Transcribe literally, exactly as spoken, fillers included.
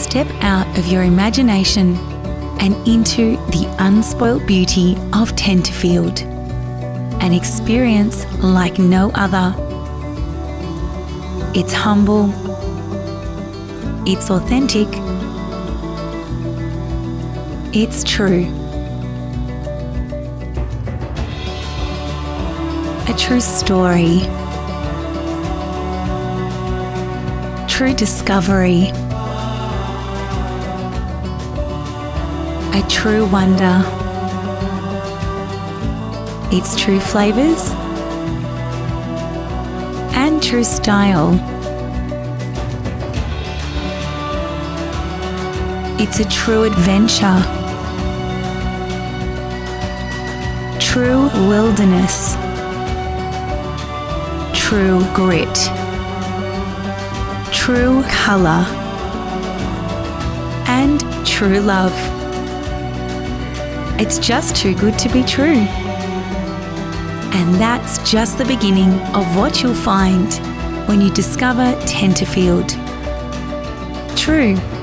Step out of your imagination and into the unspoiled beauty of Tenterfield, an experience like no other. It's humble, it's authentic, it's true. A true story, true discovery, a true wonder. It's true flavours and true style. It's a true adventure, true wilderness, true grit, true colour, and true love. It's just too good to be true. And that's just the beginning of what you'll find when you discover Tenterfield True.